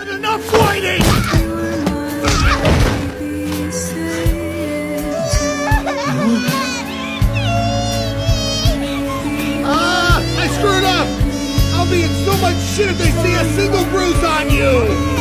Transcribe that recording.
Enough whining! I screwed up! I'll be in so much shit if they see a single bruise on you!